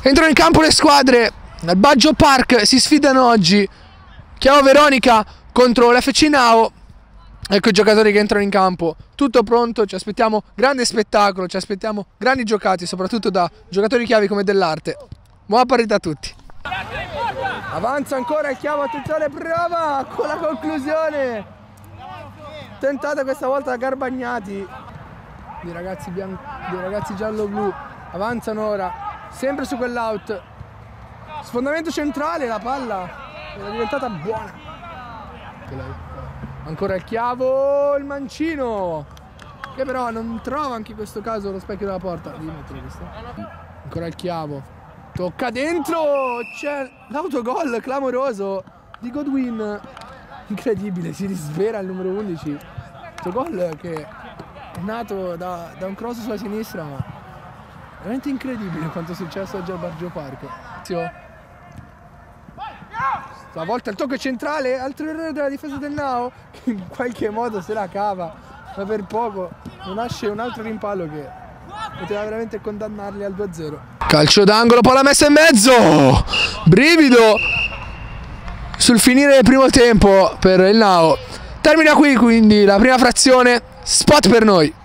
Entrano in campo le squadre. Al Baggio Park si sfidano oggi Chiavo Veronica contro l'FC Nao. Ecco i giocatori che entrano in campo. Tutto pronto, ci aspettiamo grande spettacolo, ci aspettiamo grandi giocate, soprattutto da giocatori chiavi come Dell'Arte. Buona partita a tutti. Avanza ancora il Chiavo, attenzione, prova con la conclusione. Tentata questa volta da Garbagnati. I ragazzi giallo-blu avanzano ora, sempre su quell'out. Sfondamento centrale, la palla è diventata buona. Ancora il Chiavo, il mancino, che però non trova anche in questo caso lo specchio della porta. Ancora il Chiavo, tocca dentro, c'è l'autogol clamoroso di Godwin. Incredibile, si risvera il numero 11. Autogol che è nato da un cross sulla sinistra, ma veramente incredibile quanto è successo oggi al Baggio Park. Stavolta il tocco centrale, altro errore della difesa del Nao, che in qualche modo se la cava, ma per poco non nasce un altro rimpallo che poteva veramente condannarli al 2-0. Calcio d'angolo, palla messa in mezzo, brivido sul finire del primo tempo per il Nao. Termina qui quindi la prima frazione, spot per noi.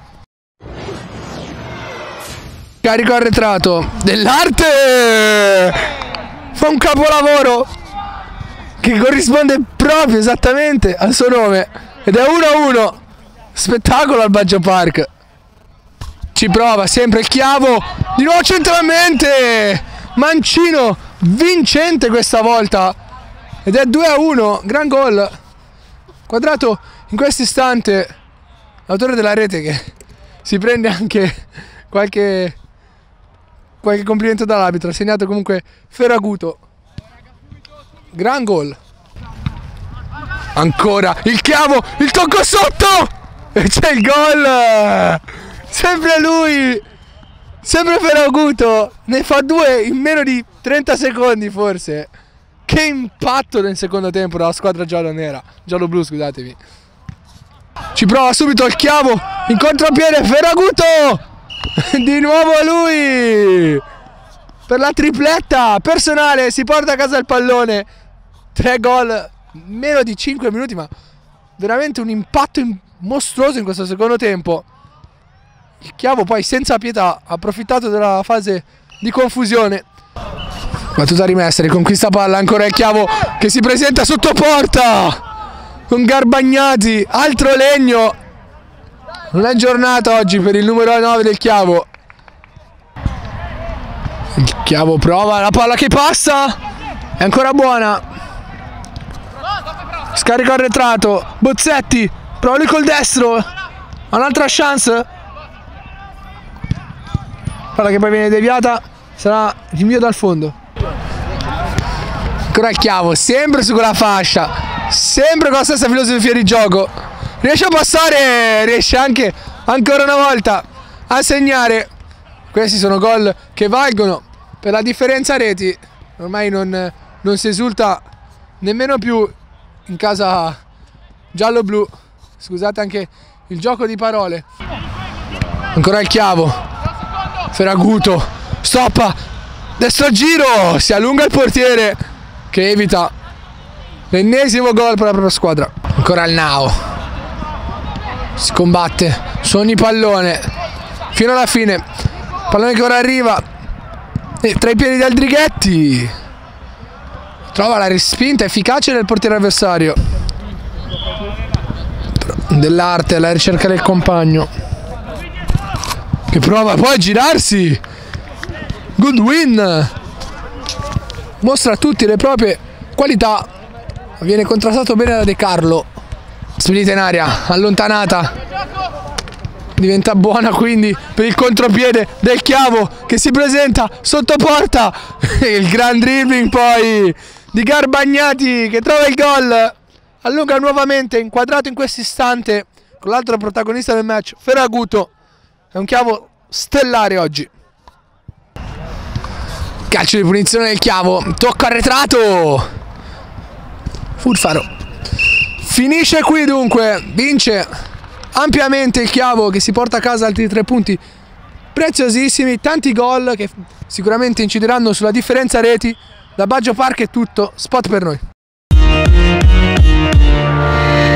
Carico arretrato, Dell'Arte fa un capolavoro che corrisponde proprio esattamente al suo nome ed è 1-1. Spettacolo al Baggio Park. Ci prova sempre il Chiavo, di nuovo centralmente, mancino vincente questa volta ed è 2-1. Gran gol quadrato in questo istante, l'autore della rete che si prende anche qualche complimento dall'arbitro. Ha segnato comunque Ferraguto. Gran gol. Ancora il Chiavo, il tocco sotto e c'è il gol. Sempre lui, sempre Ferraguto, ne fa 2 in meno di 30 secondi forse. Che impatto nel secondo tempo della squadra giallo-blu, scusatemi. Ci prova subito il Chiavo, in contropiede Ferraguto, di nuovo lui per la tripletta personale, si porta a casa il pallone. 3 gol in meno di 5 minuti, ma veramente un impatto mostruoso in questo secondo tempo. Il Chiavo poi senza pietà ha approfittato della fase di confusione. Battuta rimessa, riconquista palla, ancora il Chiavo che si presenta sotto porta con Garbagnati, altro legno. Non è giornata oggi per il numero 9 del Chiavo. Il Chiavo prova, la palla che passa, è ancora buona. Scarico arretrato, Bozzetti, prova lui col destro, ha un'altra chance. Palla che poi viene deviata, sarà rinvio dal fondo. Ancora il Chiavo, sempre su quella fascia, sempre con la stessa filosofia di gioco. Riesce a passare, riesce anche ancora una volta a segnare. Questi sono gol che valgono per la differenza reti. Ormai non si esulta nemmeno più in casa giallo-blu. Scusate anche il gioco di parole. Ancora il Chiavo, Ferraguto, stoppa, destro giro, si allunga il portiere che evita l'ennesimo gol per la propria squadra. Ancora il Nao, si combatte su ogni pallone fino alla fine. Pallone che ora arriva tra i piedi del Drighetti, trova la respinta efficace del portiere avversario. Dell'Arte alla ricerca del compagno che prova poi a girarsi. Godwin mostra a tutti le proprie qualità, viene contrastato bene da De Carlo. Spinita in aria, allontanata, diventa buona quindi per il contropiede del Chiavo che si presenta sotto porta. Il gran dribbling poi di Garbagnati che trova il gol, allunga nuovamente, inquadrato in questo istante con l'altro protagonista del match, Ferraguto. È un Chiavo stellare oggi. Calcio di punizione del Chiavo, tocco arretrato, Furfaro. Finisce qui dunque, vince ampiamente il Chiavo che si porta a casa altri 3 punti preziosissimi, tanti gol che sicuramente incideranno sulla differenza reti. Da Baggio Park è tutto, spot per noi.